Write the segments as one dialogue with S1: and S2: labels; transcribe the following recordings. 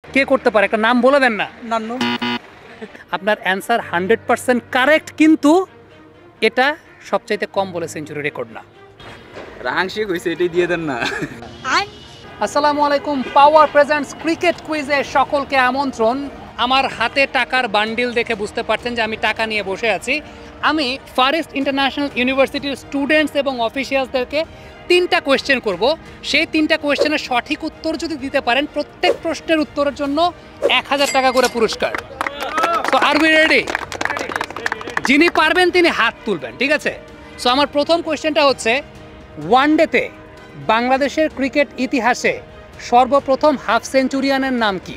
S1: কে করতে পারে? একটা নাম বলে দেন না।
S2: নান্নু।
S1: আপনার অ্যান্সার 100% কারেক্ট, কিন্তু এটা সবচাইতে কম বলে সেঞ্চুরি রেকর্ড না।
S3: রাহাংশিক হইছে, এটাই দিয়ে দেন না।
S1: আসসালামু আলাইকুম। পাওয়ার প্রেজেন্টস ক্রিকেট কুইজে সকলকে আমন্ত্রণ। আমার হাতে টাকার বান্ডিল দেখে বুঝতে পারছেন যে আমি টাকা নিয়ে বসে আছি। আমি ফার ইস্ট ইন্টারন্যাশনাল ইউনিভার্সিটির স্টুডেন্টস এবং অফিসিয়ালসদেরকে 3টা কোয়েশ্চেন করব। সেই 3টা কোয়েশ্চেনের সঠিক উত্তর যদি দিতে পারেন, প্রত্যেক প্রশ্নের উত্তরের জন্য 1000 টাকা করে পুরস্কার। So are we ready? যিনি পারবেন তিনি হাত তুলবেন, ঠিক আছে? সো আমার প্রথম কোয়েশ্চেনটা হচ্ছে, ওয়ানডেতে বাংলাদেশের ক্রিকেট ইতিহাসে সর্বপ্রথম হাফ সেঞ্চুরিয়ানের নাম কি?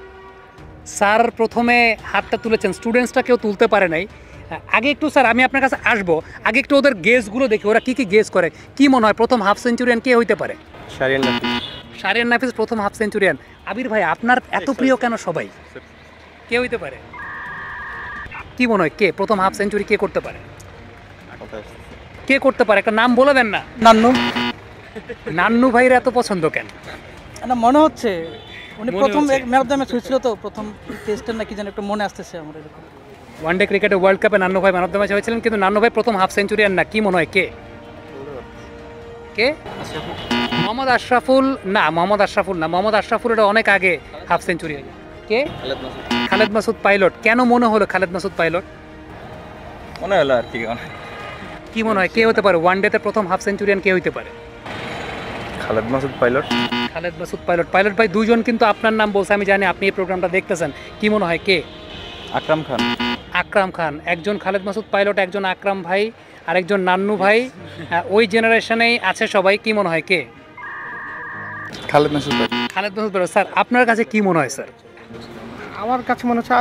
S1: স্যার প্রথমে হাতটা তুলেছেন, স্টুডেন্টসটা কেউ তুলতে পারে নাই। আগে একটু স্যার আমি আপনার কাছে আসবো, আগে একটু ওদের গেসগুলো দেখি, ওরা কি কি গেস করে। কি মনে হয় প্রথম হাফ সেঞ্চুরিয়ান কে হইতে পারে? শাহরিয়ার নাফিস প্রথম হাফ সেঞ্চুরিয়ান। আবির ভাই, আপনার এত প্রিয় কেন সবাই? কে হইতে পারে? কি মনে হয় কে প্রথম হাফ সেঞ্চুরি কে করতে পারে? কে করতে পারে? একটা নাম বলে দেন না।
S2: নান্নু।
S1: নান্নু ভাইয়ের এত পছন্দ কেন?
S2: না, মনে হচ্ছে উনি প্রথম ম্যান অফ দ্য ম্যাচ হয়েছিল, তো প্রথম টেস্টের নাকি যেন একটু মনে আসতেছে আমার এরকম।
S1: ওয়ানডে ক্রিকেটে ওয়ার্ল্ড কাপে নান্নু ভাই ম্যান অফ দ্য ম্যাচ হয়েছিলেন, কিন্তু নান্নু ভাই প্রথম হাফ সেঞ্চুরিয়ান না। কি মনে হয় কে? কে? মোহাম্মদ আশরাফুল না, মোহাম্মদ আশরাফুল না, মোহাম্মদ আশরাফুল এটা অনেক আগে হাফ সেঞ্চুরিয়ান। কে? খালেদ মাসুদ পাইলট। কেন মনে হলো খালেদ মাসুদ পাইলট?
S3: মনে হলো আর কি।
S1: কি মনে হয় কে হতে পারে ওয়ানডেতে প্রথম হাফ সেঞ্চুরিয়ান কে হইতে পারে?
S3: Khaled Mashud Pilot.
S1: Khaled Mashud Pilot. Pilot ভাই দুইজন কিন্তু আপনার নাম বলছে, আমি জানি আপনি এই প্রোগ্রামটা দেখতেছেন। কি মনে হয় কে?
S3: আকরাম খান।
S1: আকরাম খান। একজন খালেদ মাসুদ পাইলট, একজন আকরাম ভাই, আরেকজন নান্নু ভাই। ওই জেনারেশনেই আছে সবাই। কি মনে হয় কে?
S3: Khaled Mashud Pilot.
S1: Khaled Mashud Pilot. Sir আপনার কাছে কি মনে হয়? স্যার
S2: আমার কাছে মনে হচ্ছে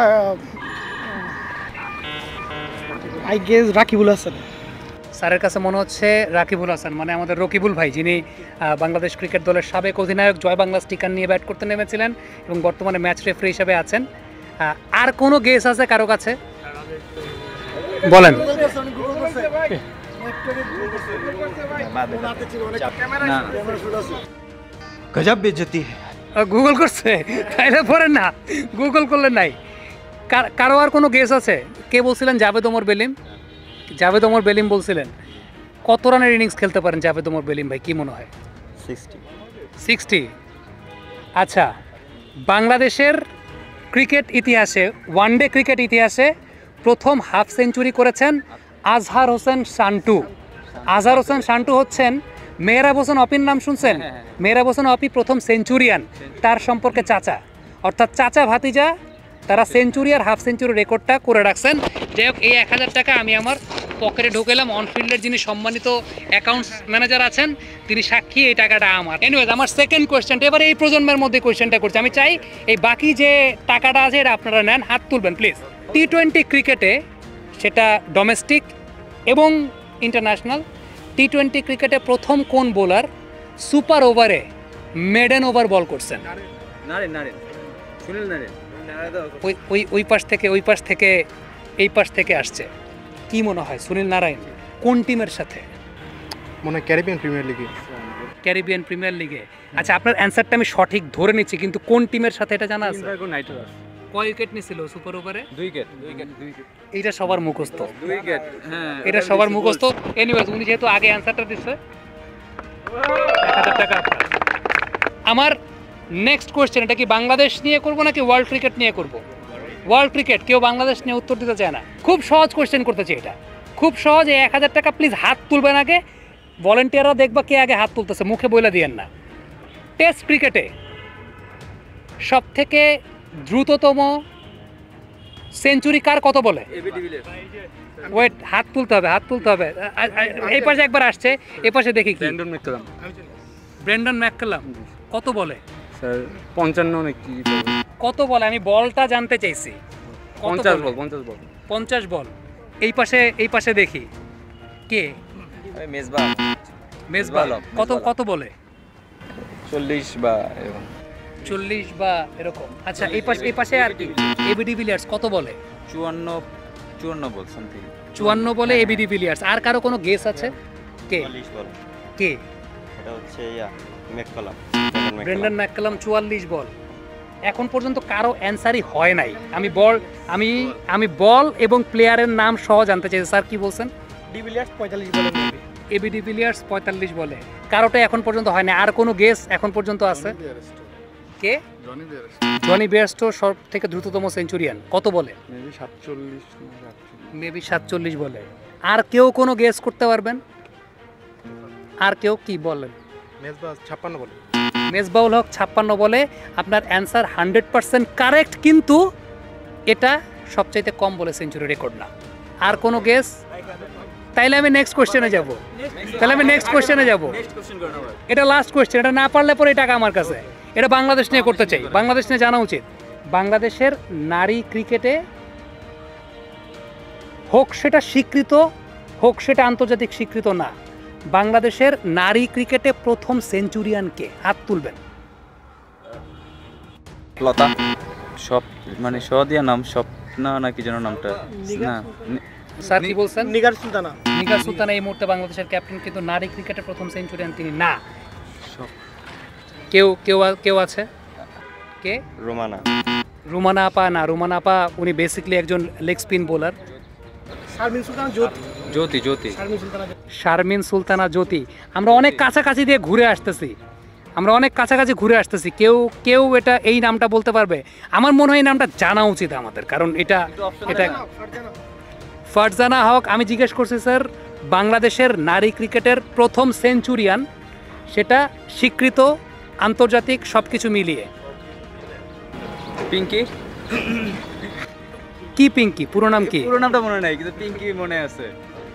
S2: আই গেস রাকিবুল হাসান।
S1: স্যারের কাছে মনে হচ্ছে রাকিবুল হাসান, মানে আমাদের রকিবুল ভাই, যিনি বাংলাদেশ ক্রিকেট দলের সাবেক অধিনায়ক, জয় বাংলা স্টিকার নিয়ে ব্যাট করতে নেমেছিলেন এবং বর্তমানে ম্যাচ রেফারি হিসেবে আছেন। আর কোনো গেস আছে কারো কাছে? বলেন।
S3: গজব বেইজ্জতি।
S1: গুগল করছে? তাইলে পড়েন না, গুগল করলে নাই। কারো আর কোনো গেস আছে? কে বলছিলেন? জাভেদ ওমর বেলিম। জাভেদ ওমর বেলিম বলছিলেন। কত রানের ইনিংস খেলতে পারেন জাভেদ ওমর বেলিম ভাই? কি মনে হয়? 60। আচ্ছা, বাংলাদেশের ক্রিকেট ইতিহাসে, ওয়ানডে ক্রিকেট ইতিহাসে প্রথম হাফ সেঞ্চুরি করেছেন আজহার হোসেন শান্টু। আজহার হোসেন শান্টু হচ্ছেন মেহরাব হোসেন অপির নাম শুনছেন? মেহরাব হোসেন অপি প্রথম সেঞ্চুরিয়ান, তার সম্পর্কে চাচা, অর্থাৎ চাচা ভাতিজা, তারা সেঞ্চুরি আর হাফ সেঞ্চুরি রেকর্ডটা করে রাখছেন। যাই হোক, এই 1000 টাকা আমি আমার পকেটে ঢুকেলাম। অনফিল্ডের যিনি সম্মানিত অ্যাকাউন্টস ম্যানেজার আছেন তিনি সাক্ষী, এই টাকাটা আমার। এনিওয়েজ, আমার সেকেন্ড কোয়েশ্চেনটা এবার এই প্রজন্মের মধ্যে কোয়েশ্চেনটা করছি। আমি চাই এই বাকি যে টাকাটা আছে এটা আপনারা নেন। হাত তুলবেন প্লিজ। টি-20 ক্রিকেটে, সেটা ডোমেস্টিক এবং ইন্টারন্যাশনাল, টি-20 ক্রিকেটে প্রথম কোন বোলার সুপার ওভারে মেডেন ওভার বল করছেন? ওই পাশ থেকে এই পাশ থেকে আসছে। কি মনে হয় সুনীল নারায়ণ কোন টিমের সাথে?
S4: মনে হয় ক্যারিবিয়ান প্রিমিয়ার লিগে।
S1: ক্যারিবিয়ান প্রিমিয়ার লিগে। আচ্ছা, আপনার অ্যান্সারটা আমি সঠিক ধরে নিচ্ছি, কিন্তু কোন টিমের সাথে এটা জানা আছে? কয় উইকেট নিছিল সুপার ওভারে? 2 উইকেট। এইটা সবার মুখস্থ। 2 উইকেট, হ্যাঁ, এটা সবার মুখস্থ। এনিওয়েজ, উনি যেহেতু আগে অ্যান্সারটা দিচ্ছে, 1000 টাকা। আমার নেক্সট কোয়েশ্চেন, এটা কি বাংলাদেশ নিয়ে করব নাকি ওয়ার্ল্ড ক্রিকেট নিয়ে করব? World cricket. কেউ বাংলাদেশ নিয়ে উত্তর দিতে চায় না। খুব সহজ কোয়েশ্চেন করতেছি, এটা খুব সহজ। এই 1000 টাকা প্লিজ হাত তুলবেন আগে। ভলেন্টিয়াররা দেখবা কে আগে হাত তুলতেছে, মুখে বইলা দিয়েন না। টেস্ট ক্রিকেটে সবথেকে দ্রুততম সেঞ্চুরি কার কত বলে? ওয়েট, হাত তুলতে হবে, হাত তুলতে হবে। এই পাশে একবার আসছে, এই পাশে দেখি কি? Brendon McCullum. কত বলে?
S3: স্যার 55 নাকি
S1: কত বলে? আমি বলটা জানতে চাইছি। 50 বল। এই পাশে দেখি কে? মেজবাহ। কত বলে?
S3: 40 বা এরকম।
S1: 40 বা এরকম। আচ্ছা, এই পাশে আর কি? এবি ডিভিলিয়ার্স কত বলে?
S3: 54 বল সামথিং।
S1: 54 বলে এবি ডিভিলিয়ার্স। আর কারো কোনো গেস আছে? কে?
S5: 44 বল।
S1: কে?
S5: এটা হচ্ছে ম্যাককালাম।
S1: ব্রেন্ডন ম্যাককালাম 44 বল। এখন পর্যন্ত কারো অ্যান্সারই হয় নাই। আমি বল এবং প্লেয়ারের নাম সহ জানতে চাইছি। স্যার কি বলছেন?
S2: ডিভিলিয়ার্স 45 বলে মেবি।
S1: এবি ডিভিলিয়ার্স 45 বলে, কারোটা এখন পর্যন্ত হয় না। আর কোনো গেস এখন পর্যন্ত আছে? কে? জনি বেয়ারস্টো সব থেকে দ্রুততম সেঞ্চুরিয়ান, কত বলে? মেবি 47 বলে। আর কেউ কোনো গেস করতে পারবেন? আর কেউ কি বলেন?
S4: মেজবাউল 56 বলে।
S1: মেজবাউল হক 56 বলে। আপনার অ্যান্সার 100% কারেক্ট, কিন্তু এটা সবচাইতে কম বলে সেঞ্চুরি রেকর্ড না। আর কোনো গেস? তাইলে আমি নেক্সট কোশ্চেনে যাব। এটা লাস্ট কোশ্চেন, এটা না পারলে পরে এই টাকা আমার কাছে। এটা বাংলাদেশ নিয়ে করতে চাই, বাংলাদেশ নিয়ে জানা উচিত। বাংলাদেশের নারী ক্রিকেটে হোক সেটা স্বীকৃত, হোক সেটা আন্তর্জাতিক স্বীকৃত না, বাংলাদেশের নারী ক্রিকেটে প্রথম সেঞ্চুরিয়ান কে? হাত তুলবেন।
S3: লতা সব মানে স দিয়া নাম স্বপ্না নাকি যেন নামটা না।
S1: স্যার কি বলছেন?
S2: নিগার সুলতানা।
S1: নিগার সুলতানা এই মুহূর্তে বাংলাদেশের ক্যাপ্টেন, কিন্তু নারী ক্রিকেটের প্রথম সেঞ্চুরিয়ান তিনি না। কেউ আছে? কে? রুমানা আপা না, রুমানা আপা উনি বেসিক্যালি একজন leg spin bowler. Sharmin Sultana Jyoti. আমরা অনেক কাছাকাছি দিয়ে ঘুরে আসতেছি, কেউ এটা এই নামটা বলতে পারবে? আমার মনে হয় এই নামটা জানা উচিত আমাদের, কারণ এটা ফারজানা হক। আমি জিজ্ঞেস করছি স্যার, বাংলাদেশের নারী ক্রিকেটের প্রথম সেঞ্চুরিয়ান, সেটা স্বীকৃত আন্তর্জাতিক সবকিছু মিলিয়ে।
S3: পিঙ্কি।
S1: কি পিঙ্কি? পুরো নাম কি?
S3: পুরো নামটা মনে নাই, কিন্তু পিঙ্কি মনে আছে।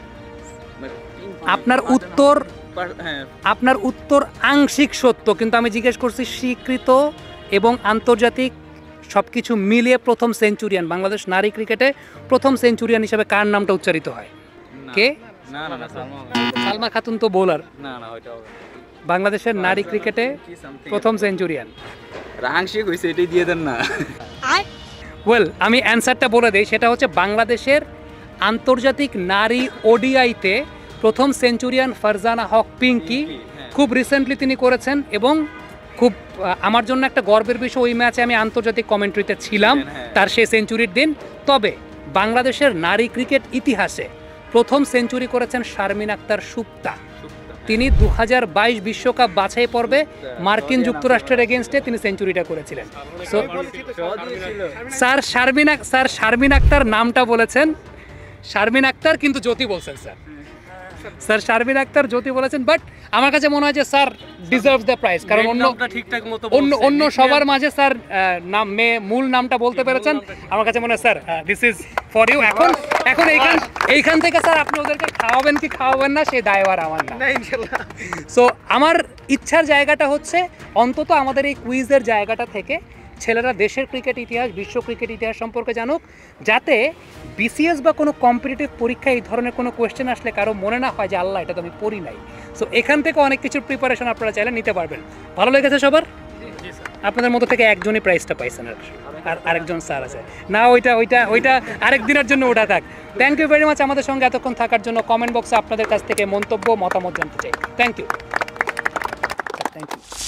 S1: আপনার উত্তর আংশিক সত্য, কিন্তু আমি জিজ্ঞেস করছি স্বীকৃত এবং আন্তর্জাতিক সবকিছু মিলিয়ে প্রথম সেঞ্চুরিয়ান, বাংলাদেশ নারী ক্রিকেটে প্রথম সেঞ্চুরিয়ান হিসেবে কার নামটা উচ্চারিত হয়? কে? সালমা খাতুন তো বোলার। বাংলাদেশের নারী ক্রিকেটে প্রথম সেঞ্চুরিয়ান
S3: আংশিক হইছে, এটাই দিয়ে দেন না।
S1: ওয়েল, আমি অ্যান্সারটা বলে দেই, সেটা হচ্ছে বাংলাদেশের আন্তর্জাতিক নারী ওডিআইতে প্রথম সেঞ্চুরিয়ান ফারজানা হক পিঙ্কি। খুব রিসেন্টলি তিনি করেছেন, এবং খুব আমার জন্য একটা গর্বের বিষয়, ওই ম্যাচে আমি আন্তর্জাতিক কমেন্ট্রিতে ছিলাম তার সেই সেঞ্চুরির দিন। তবে বাংলাদেশের নারী ক্রিকেট ইতিহাসে প্রথম সেঞ্চুরি করেছেন শারমিন আক্তার সুপ্তা। তিনি 2022 বিশ্বকাপ বাছাই পর্বে মার্কিন যুক্তরাষ্ট্রের এগেনস্টে তিনি সেঞ্চুরিটা করেছিলেন। সো স্যার শারমিন আক্তার নামটা বলেছেন, শারমিন আক্তার কিন্তু জ্যোতি বলছেন। স্যার শারমিন আক্তার জ্যোতি বলেছেন, বাট আমার কাছে মনে হয় যে স্যার ডিজার্ভস দ্য প্রাইজ, কারণ অন্য সবার মাঝে স্যার মূল নামটা বলতে পেরেছেন। আমার কাছে মনে হয় sir this is for you. এখন এইখান থেকে স্যার আপনি ওদেরকে খাওয়াবেন কি খাওয়াবেন না, সেই দায়ভার আমার না। সো আমার ইচ্ছার জায়গাটা হচ্ছে অন্তত আমাদের এই কুইজের জায়গাটা থেকে ছেলেরা দেশের ক্রিকেট ইতিহাস, বিশ্ব ক্রিকেট ইতিহাস সম্পর্কে জানুক, যাতে বিসিএস বা কোনো কম্পিটিটিভ পরীক্ষায় এই ধরনের কোনো কোয়েশ্চেন আসলে কারো মনে না হয় যে আল্লাহ, এটা তো আমি পড়ি নাই। সো এখান থেকে অনেক কিছুর প্রিপারেশন আপনারা চাইলে নিতে পারবেন। ভালো লেগেছে সবার? আপনাদের মধ্যে থেকে একজনই প্রাইজটা পাইছেন, আর আরেকজন স্যার আছে না, ওইটা আরেক দিনের জন্য ওটা থাক। থ্যাংক ইউ ভেরি মাচ আমাদের সঙ্গে এতক্ষণ থাকার জন্য। কমেন্ট বক্সে আপনাদের কাছ থেকে মন্তব্য, মতামত জানতে চাই। Thank you.